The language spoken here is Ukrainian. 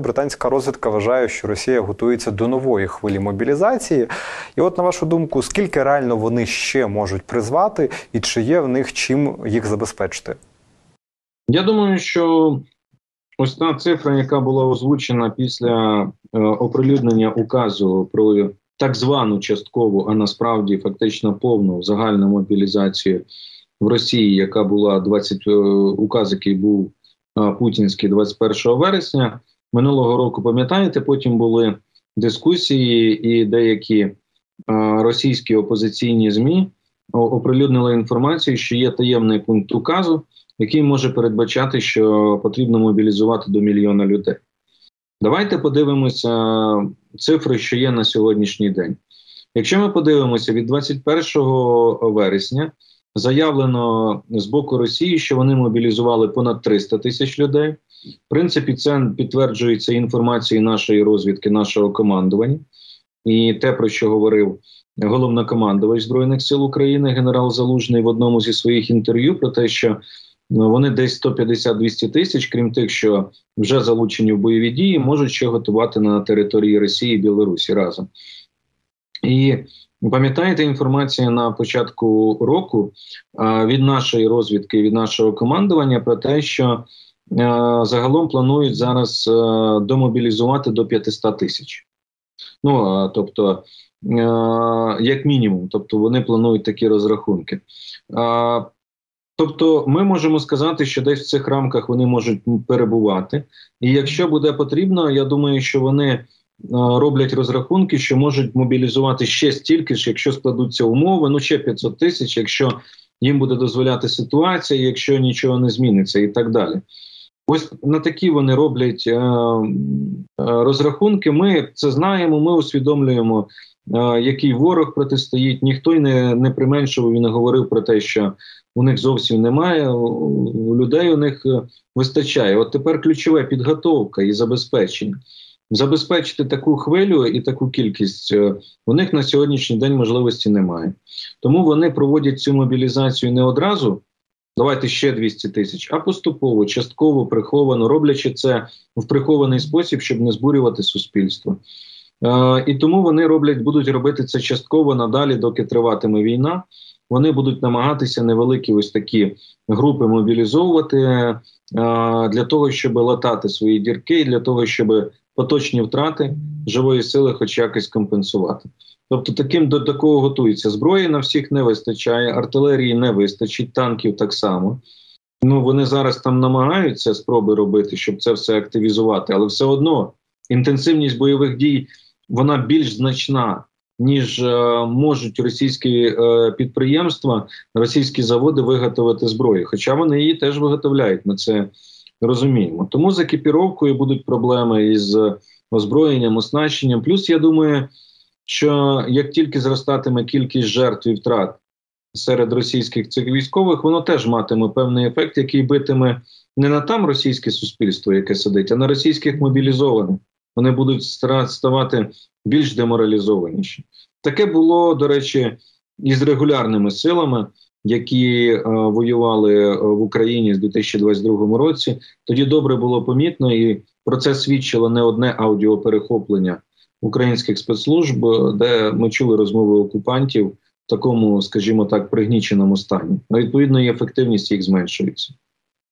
Британська розвідка вважає, що Росія готується до нової хвилі мобілізації. І от, на вашу думку, скільки реально вони ще можуть призвати і чи є в них чим їх забезпечити? Я думаю, що ось та цифра, яка була озвучена після оприлюднення указу про так звану часткову, а насправді фактично повну загальну мобілізацію в Росії, яка була указ, який був путінський 21 вересня минулого року, пам'ятаєте, потім були дискусії і деякі російські опозиційні ЗМІ оприлюднили інформацію, що є таємний пункт указу, який може передбачати, що потрібно мобілізувати до 1 мільйона людей. Давайте подивимося цифри, що є на сьогоднішній день. Якщо ми подивимося, від 21 вересня заявлено з боку Росії, що вони мобілізували понад 300 тисяч людей. В принципі, це підтверджується інформацією нашої розвідки, нашого командування. І те, про що говорив головнокомандувач Збройних сил України, генерал Залужний в одному зі своїх інтерв'ю, про те, що вони десь 150-200 тисяч, крім тих, що вже залучені в бойові дії, можуть ще готувати на території Росії і Білорусі разом. І пам'ятаєте, інформація на початку року від нашої розвідки, від нашого командування про те, що загалом планують зараз домобілізувати до 500 тисяч. Ну, тобто, як мінімум, тобто вони планують такі розрахунки. Тобто ми можемо сказати, що десь в цих рамках вони можуть перебувати. І якщо буде потрібно, я думаю, що вони роблять розрахунки, що можуть мобілізувати ще стільки ж, якщо складуться умови, ну ще 500 тисяч, якщо їм буде дозволяти ситуація, якщо нічого не зміниться і так далі. Ось на такі вони роблять розрахунки. Ми це знаємо, ми усвідомлюємо, який ворог протистоїть. Ніхто й не применшував і не говорив про те, що у них зовсім немає, людей у них вистачає. От тепер ключове – підготовка і забезпечення. Забезпечити таку хвилю і таку кількість у них на сьогоднішній день можливості немає. Тому вони проводять цю мобілізацію не одразу, давайте ще 200 тисяч, а поступово, частково, приховано, роблячи це в прихований спосіб, щоб не збурювати суспільство. І тому вони будуть робити це частково надалі, доки триватиме війна. Вони будуть намагатися невеликі ось такі групи мобілізовувати для того, щоб латати свої дірки, і для того, щоб поточні втрати живої сили хоч якось компенсувати. Тобто до такого готуються. Зброї на всіх не вистачає, артилерії не вистачить, танків так само. Ну, вони зараз там намагаються спроби робити, щоб це все активізувати, але все одно інтенсивність бойових дій, вона більш значна, ніж можуть російські підприємства, російські заводи виготовити зброю. Хоча вони її теж виготовляють, ми це розуміємо. Тому з екіпіровкою будуть проблеми із озброєнням, оснащенням. Плюс, я думаю, що як тільки зростатиме кількість жертв і втрат серед російських цих військових, воно теж матиме певний ефект, який битиме не на там російське суспільство, яке сидить, а на російських мобілізованих. Вони будуть ставати більш деморалізованіші. Таке було, до речі, і з регулярними силами, які воювали в Україні з 2022 році. Тоді добре було помітно, і про це свідчило не одне аудіоперехоплення українських спецслужб, де ми чули розмови окупантів в такому, скажімо так, пригніченому стані. Відповідно, і ефективність їх зменшується.